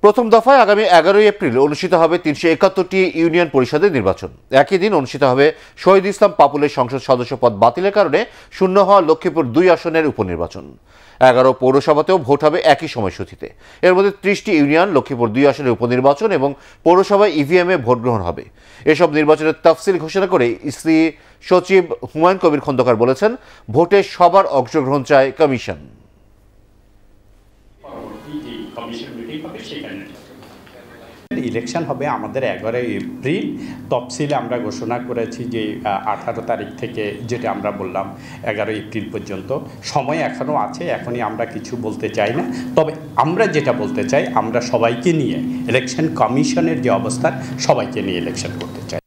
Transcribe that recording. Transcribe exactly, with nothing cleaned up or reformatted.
প্রথম দফায় আগামী এগারোই এপ্রিল অনুষ্ঠিত হবে তিনশো একাত্তরটি ইউনিয়ন পরিষদের নির্বাচন। একই দিন অনুষ্ঠিত হবে শহীদ ইসলাম পাপুলের সংসদ সদস্য পদ বাতিলের কারণে শূন্য হওয়া লক্ষ্মীপুর দুই আসনের উপনির্বাচন। এগারো পৌরসভাতেও ভোট হবে একই সময়সূচিতে। এর মধ্যে ত্রিশটি ইউনিয়ন, লক্ষ্মীপুর দুই আসনের উপনির্বাচন এবং পৌরসভায় ইভিএমে ভোট গ্রহণ হবে। এসব নির্বাচনের তফসিল ঘোষণা করে ইসি সচিব হুমায়ুন কবির খন্দকার বলেছেন, ভোটে সবার অংশগ্রহণ চায় কমিশন। ইলেকশন হবে আমাদের এগারোই এপ্রিল। তফসিলে আমরা ঘোষণা করেছি যে আঠারো তারিখ থেকে, যেটা আমরা বললাম এগারোই এপ্রিল পর্যন্ত সময় এখনও আছে। এখনই আমরা কিছু বলতে চাই না, তবে আমরা যেটা বলতে চাই, আমরা সবাইকে নিয়ে ইলেকশন কমিশনের যে অবস্থান, সবাইকে নিয়ে ইলেকশন করতে চাই।